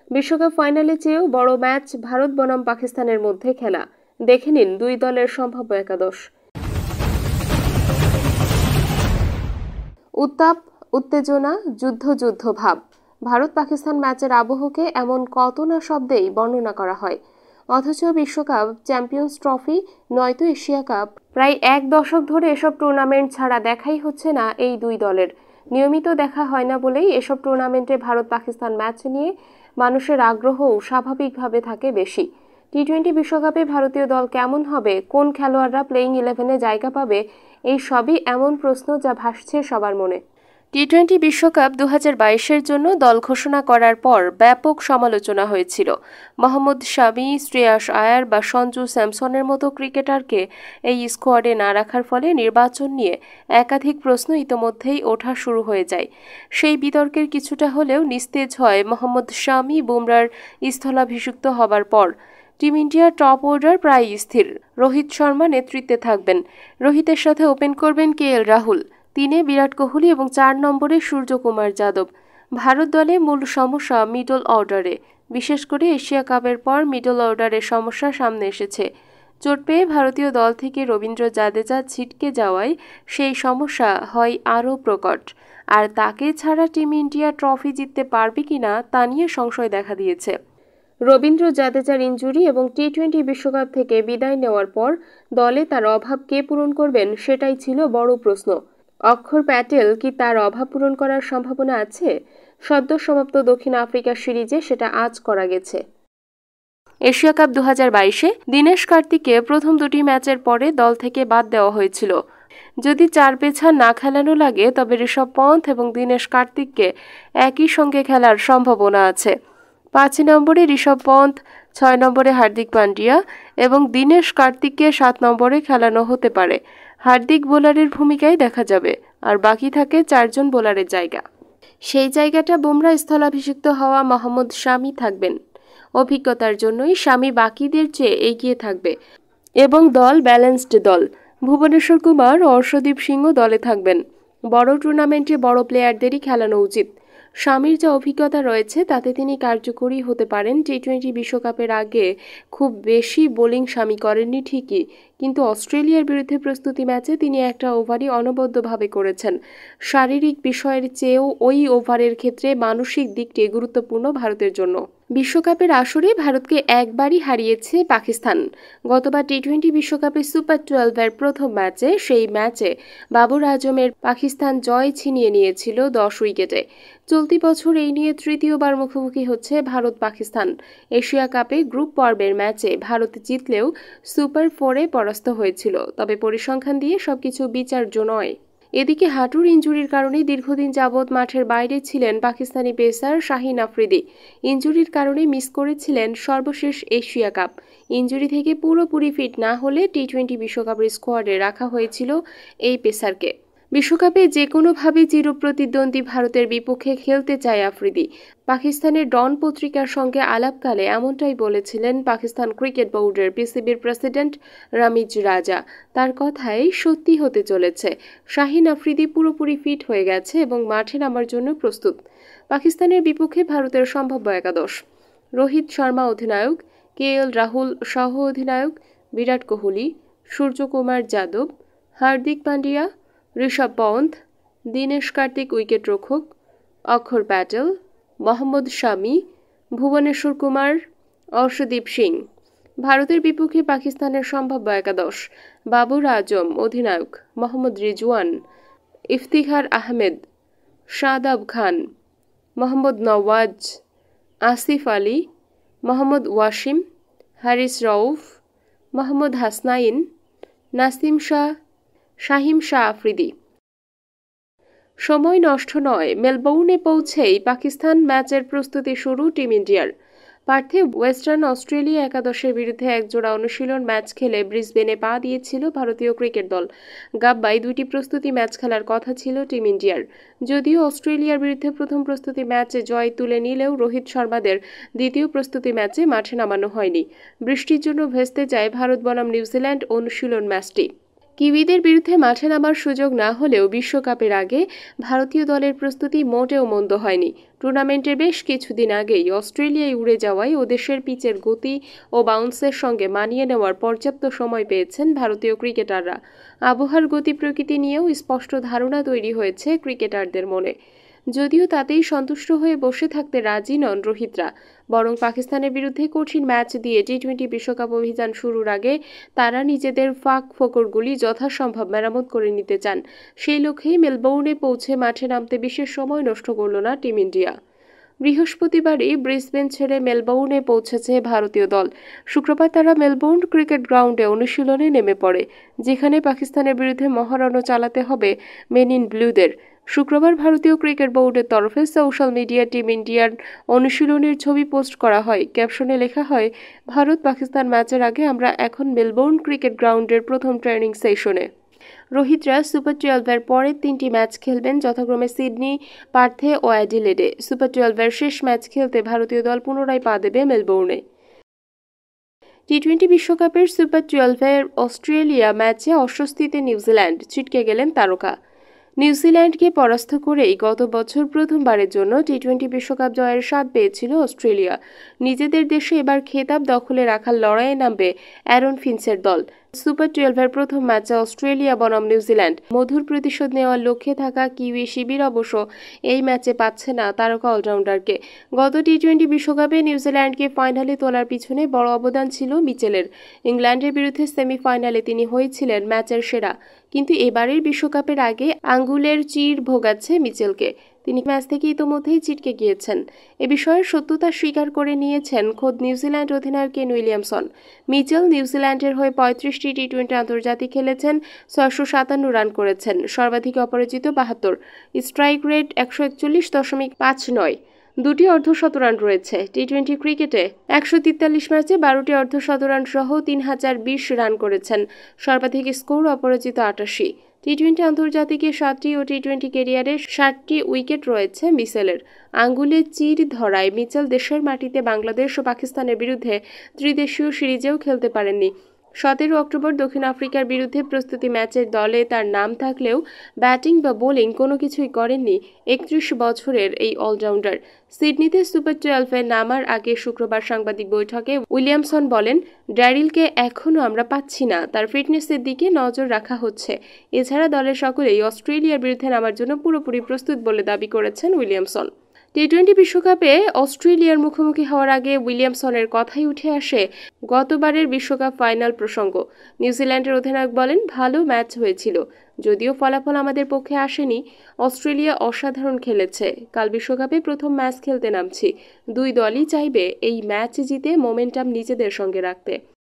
বিশ্বকাপ ফাইনালে চেয়েও বড় ম্যাচ ভারত বনাম পাকিস্তানের মধ্যে খেলা। দেখে নিন দুই দলের সম্ভাব্য একাদশ। উত্তাপ, উত্তেজনা, যুদ্ধ ভাব। ভারত পাকিস্তান ম্যাচের আবহকে এমন কত না শব্দেই বর্ণনা করা হয়। অথচ বিশ্বকাপ, চ্যাম্পিয়ন্স ট্রফি নয়তো এশিয়া কাপ, প্রায় এক দশক ধরে এসব টুর্নামেন্ট ছাড়া দেখাই হচ্ছে না এই দুই দলের। নিয়মিত দেখা হয় না বলেই এসব টুর্নামেন্টে ভারত পাকিস্তান ম্যাচ নিয়ে মানুষের আগ্রহও স্বাভাবিকভাবে থাকে বেশি। টি-20 বিশ্বকাপে ভারতীয় দল কেমন হবে, কোন খেলোয়াড়রা প্লেইং 11-এ জায়গা পাবে, এই সবই এমন প্রশ্ন যা ভাসছে সবার মনে। টি-20 বিশ্বকাপ 2022-এর জন্য দল ঘোষণা করার পর ব্যাপক সমালোচনা হয়েছিল। মোহাম্মদ শামি, শ্রেয়াস আয়ার বা সঞ্জু স্যামসনের মতো ক্রিকেটারকে এই স্কোয়াডে না রাখার ফলে নির্বাচন নিয়ে একাধিক প্রশ্ন ইতোমধ্যেই ওঠা শুরু হয়ে যায়। সেই বিতর্কের কিছুটা হলেও নিস্তেজ হয় মোহাম্মদ শামি বুমরার স্থলাভিষিক্ত হবার পর। টিম ইন্ডিয়ার টপ অর্ডার প্রায় স্থির। রোহিত শর্মা নেতৃত্বে থাকবেন। রোহিতের সাথে ওপেন করবেন কেএল রাহুল। 3-এ বিরাট কোহলি এবং 4 নম্বরে সূর্যকুমার যাদব। ভারত দলে মূল সমস্যা মিডল অর্ডারে। বিশেষ করে এশিয়া কাপের পর মিডল অর্ডারের সমস্যা সামনে এসেছে। চোট পেয়ে ভারতীয় দল থেকে রবীন্দ্র জাদেজা ছিটকে যাওয়ায় সেই সমস্যা হয় আরও প্রকট। আর তাকে ছাড়া টিম ইন্ডিয়া ট্রফি জিততে পারবে কিনা তা নিয়ে সংশয় দেখা দিয়েছে। রবীন্দ্র জাদেজার ইনজুরি এবং টি-20 বিশ্বকাপ থেকে বিদায় নেওয়ার পর দলে তার অভাব কে পূরণ করবেন সেটাই ছিল বড় প্রশ্ন। অক্ষর প্যাটেল কি তার অভাব পূরণ করার সম্ভাবনা আছে? সদ্য সমাপ্ত দক্ষিণ আফ্রিকা সিরিজে সেটা আজ করা গেছে। এশিয়া কাপ 2022-এ দীনেশ কার্তিককে প্রথম দুটি ম্যাচের পরে দল থেকে বাদ দেওয়া হয়েছিল। যদি 4 পেছার না খেলানো লাগে তবে ঋষভ পন্থ এবং দীনেশ কার্তিককে একই সঙ্গে খেলার সম্ভাবনা আছে। 5 নম্বরে ঋষভ পন্থ, 6 নম্বরে হার্দিক পান্ডিয়া এবং দীনেশ কার্তিককে 7 নম্বরে খেলানো হতে পারে। হার্দিক বোলারের ভূমিকায় দেখা যাবে, আর বাকি থাকে 4 জন বোলারের জায়গা। সেই জায়গাটা বুমরা স্থলাভিষিক্ত হওয়া মোহাম্মদ শামি থাকবেন। অভিজ্ঞতার জন্যই শামি বাকিদের চেয়ে এগিয়ে থাকবে এবং দল ব্যালেন্সড দল। ভুবনেশ্বর কুমার ও অর্শদীপ সিংও দলে থাকবেন। বড় টুর্নামেন্টে বড় প্লেয়ারদেরই খেলানো উচিত। শামির যে অভিজ্ঞতা রয়েছে তাতে তিনি কার্যকরী হতে পারেন। টি-20 বিশ্বকাপের আগে খুব বেশি বোলিং শামি করেননি ঠিকই, কিন্তু অস্ট্রেলিয়ার বিরুদ্ধে প্রস্তুতি ম্যাচে তিনি একটা ওভারই অনবদ্যভাবে করেছেন। শারীরিক বিষয়ের চেয়েও ওই ওভারের ক্ষেত্রে মানসিক দিকটি গুরুত্বপূর্ণ ভারতের জন্য। বিশ্বকাপের আসরে ভারতকে একবারই হারিয়েছে পাকিস্তান। গতবার টি-20 বিশ্বকাপে সুপার 12-এর প্রথম ম্যাচে, সেই ম্যাচে বাবর আজমের পাকিস্তান জয় ছিনিয়ে নিয়েছিল 10 উইকেটে। চলতি বছর এই নিয়ে তৃতীয়বার মুখোমুখি হচ্ছে ভারত পাকিস্তান। এশিয়া কাপে গ্রুপ পর্বের ম্যাচে ভারত জিতলেও সুপার 4-এ পরাস্ত হয়েছিল। তবে পরিসংখ্যান দিয়ে সবকিছু বিচার্য নয়। এদিকে হাঁটুর ইনজুরির কারণে দীর্ঘদিন যাবৎ মাঠের বাইরে ছিলেন পাকিস্তানি পেসার শাহিন আফ্রিদি। ইনজুরির কারণে মিস করেছিলেন সর্বশেষ এশিয়া কাপ। ইনজুরি থেকে পুরোপুরি ফিট না হলে টি-20 বিশ্বকাপের স্কোয়াডে রাখা হয়েছিল এই পেসারকে। বিশ্বকাপে যে কোনোভাবে চিরপ্রতিদ্বন্দ্বী ভারতের বিপক্ষে খেলতে চায় আফ্রিদি। পাকিস্তানের ডন পত্রিকার সঙ্গে আলাপকালে এমনটাই বলেছিলেন পাকিস্তান ক্রিকেট বোর্ডের পিসিবির প্রেসিডেন্ট রামিজ রাজা। তার কথাই সত্যি হতে চলেছে। শাহিন আফ্রিদি পুরোপুরি ফিট হয়ে গেছে এবং মাঠে নামার জন্য প্রস্তুত। পাকিস্তানের বিপক্ষে ভারতের সম্ভাব্য একাদশ: রোহিত শর্মা অধিনায়ক, কেএল রাহুল সহ অধিনায়ক, বিরাট কোহলি, সূর্যকুমার যাদব, হার্দিক পান্ডিয়া, ঋষভ পন্থ, দীনেশ কার্তিক উইকেটরক্ষক, অক্ষর প্যাটেল, মোহাম্মদ শামি, ভুবনেশ্বর কুমার, অর্শদীপ সিং। ভারতের বিপক্ষে পাকিস্তানের সম্ভাব্য একাদশ: বাবর আজম অধিনায়ক, মোহাম্মদ রিজওয়ান, ইফতিখার আহমেদ, শাদাব খান, মোহাম্মদ নওয়াজ, আসিফ আলী, মোহাম্মদ ওয়াসিম, হারিস রউফ, মোহাম্মদ হাসনাইন, নাসিম শাহ, শাহিম শাহ আফ্রিদি। সময় নষ্ট নয়, মেলবোর্নে পৌঁছেই পাকিস্তান ম্যাচের প্রস্তুতি শুরু টিম ইন্ডিয়ার। পার্থে ওয়েস্টার্ন অস্ট্রেলিয়া একাদশের বিরুদ্ধে একজোড়া অনুশীলন ম্যাচ খেলে ব্রিসবেনে পা দিয়েছিল ভারতীয় ক্রিকেট দল। গাব্বায় 2টি প্রস্তুতি ম্যাচ খেলার কথা ছিল টিম ইন্ডিয়ার। যদিও অস্ট্রেলিয়ার বিরুদ্ধে প্রথম প্রস্তুতি ম্যাচে জয় তুলে নিলেও রোহিত শর্মাদের দ্বিতীয় প্রস্তুতি ম্যাচে মাঠে নামানো হয়নি। বৃষ্টির জন্য ভেস্তে যায় ভারত বনাম নিউজিল্যান্ড অনুশীলন ম্যাচটি। কিউইদের বিরুদ্ধে মাঠে নামার সুযোগ না হলেও বিশ্বকাপের আগে ভারতীয় দলের প্রস্তুতি মোটেও মন্দ হয়নি। টুর্নামেন্টের বেশ কিছুদিন আগেই অস্ট্রেলিয়ায় উড়ে যাওয়ায় ও দেশের পিচের গতি ও বাউন্সের সঙ্গে মানিয়ে নেওয়ার পর্যাপ্ত সময় পেয়েছেন ভারতীয় ক্রিকেটাররা। আবহাওয়ার গতি প্রকৃতি নিয়েও স্পষ্ট ধারণা তৈরি হয়েছে ক্রিকেটারদের মনে। যদিও তাতেই সন্তুষ্ট হয়ে বসে থাকতে রাজি নন রোহিতরা, বরং পাকিস্তানের বিরুদ্ধে কঠিন ম্যাচ দিয়ে টি-20 বিশ্বকাপ অভিযান শুরুর আগে তারা নিজেদের ফাঁক ফোকরগুলি যথাসম্ভব মেরামত করে নিতে চান। সেই লক্ষ্যেই মেলবোর্নে পৌঁছে মাঠে নামতে বিশেষ সময় নষ্ট করল না টিম ইন্ডিয়া। বৃহস্পতিবারই ব্রিসবেন ছেড়ে মেলবোর্নে পৌঁছেছে ভারতীয় দল। শুক্রবার তারা মেলবোর্ন ক্রিকেট গ্রাউন্ডে অনুশীলনে নেমে পড়ে, যেখানে পাকিস্তানের বিরুদ্ধে মহারণও চালাতে হবে মেন ইন ব্লুদের। শুক্রবার ভারতীয় ক্রিকেট বোর্ডের তরফে সোশ্যাল মিডিয়া টিম ইন্ডিয়ার অনুশীলনের ছবি পোস্ট করা হয়। ক্যাপশনে লেখা হয়, ভারত পাকিস্তান ম্যাচের আগে আমরা এখন মেলবোর্ন ক্রিকেট গ্রাউন্ডের প্রথম ট্রেনিং সেশনে। রোহিতরা সুপার 12-এর পরের 3টি ম্যাচ খেলবেন, যথাক্রমে সিডনি, পার্থে ও অ্যাডিলেডে। সুপার 12-এর শেষ ম্যাচ খেলতে ভারতীয় দল পুনরায় পা দেবে মেলবোর্নে। টি-20 বিশ্বকাপের সুপার 12-এর অস্ট্রেলিয়া ম্যাচে অস্বস্তিতে নিউজিল্যান্ড, ছিটকে গেলেন তারকা। নিউজিল্যান্ডকে পরাস্ত করেই গত বছর প্রথমবারের জন্য টি-20 বিশ্বকাপ জয়ের স্বাদ পেয়েছিল অস্ট্রেলিয়া। নিজেদের দেশে এবার খেতাব দখলে রাখার লড়াইয়ে নামবে অ্যারন ফিঞ্চের দল। সুপার 12-এর প্রথম ম্যাচে অস্ট্রেলিয়া বনাম নিউজিল্যান্ড। মধুর প্রতিশোধ নেওয়ার লক্ষ্যে থাকা কিউই শিবির অবশ্য এই ম্যাচে পাচ্ছে না তারকা অলরাউন্ডারকে। গত টি-20 বিশ্বকাপে নিউজিল্যান্ডকে ফাইনালে তোলার পিছনে বড় অবদান ছিল মিচেলের। ইংল্যান্ডের বিরুদ্ধে সেমিফাইনালে তিনি হয়েছিলেন ম্যাচের সেরা, কিন্তু এবারের বিশ্বকাপের আগে আঙ্গুলের চির ভোগাচ্ছে মিচেলকে। তিনি ম্যাচ থেকে ইতোমধ্যেই ছিটকে গিয়েছেন। এ বিষয়ের সত্যতা স্বীকার করে নিয়েছেন খোদ নিউজিল্যান্ড অধিনায়ক কেন উইলিয়ামসন। মিচেল নিউজিল্যান্ডের হয়ে 35টি টি-20 আন্তর্জাতিক খেলেছেন, 657 রান করেছেন, সর্বাধিক অপরাজিত 72, স্ট্রাইক রেট 141.59, 2টি অর্ধশতরান রয়েছে। টি-20 ক্রিকেটে 143 ম্যাচে 12টি অর্ধশতরান সহ 3020 রান করেছেন, সর্বাধিক স্কোর অপরাজিত 88। টি-20 আন্তর্জাতিকে 7টি ও টি-20 ক্যারিয়ারে 60টি উইকেট রয়েছে মিচেলের। আঙ্গুলে চির ধরায় মিচেল দেশের মাটিতে বাংলাদেশ ও পাকিস্তানের বিরুদ্ধে ত্রিদেশীয় সিরিজেও খেলতে পারেননি। 17 অক্টোবর দক্ষিণ আফ্রিকার বিরুদ্ধে প্রস্তুতি ম্যাচের দলে তার নাম থাকলেও ব্যাটিং বা বোলিং কোনো কিছুই করেননি 31 বছরের এই অলরাউন্ডার। সিডনিতে সুপার 12-এ নামার আগে শুক্রবার সাংবাদিক বৈঠকে উইলিয়ামসন বলেন, ড্যারিলকে এখনও আমরা পাচ্ছি না, তার ফিটনেসের দিকে নজর রাখা হচ্ছে। এছাড়া দলের সকলেই অস্ট্রেলিয়ার বিরুদ্ধে নামার জন্য পুরোপুরি প্রস্তুত বলে দাবি করেছেন উইলিয়ামসন। টি-20 বিশ্বকাপে অস্ট্রেলিয়ার মুখোমুখি হওয়ার আগে উইলিয়ামসনের কথাই উঠে আসে গতবারের বিশ্বকাপ ফাইনাল প্রসঙ্গ। নিউজিল্যান্ডের অধিনায়ক বলেন, ভালো ম্যাচ হয়েছিল, যদিও ফলাফল আমাদের পক্ষে আসেনি। অস্ট্রেলিয়া অসাধারণ খেলেছে। কাল বিশ্বকাপে প্রথম ম্যাচ খেলতে নামছি। দুই দলই চাইবে এই ম্যাচ জিতে মোমেন্টাম নিজেদের সঙ্গে রাখতে।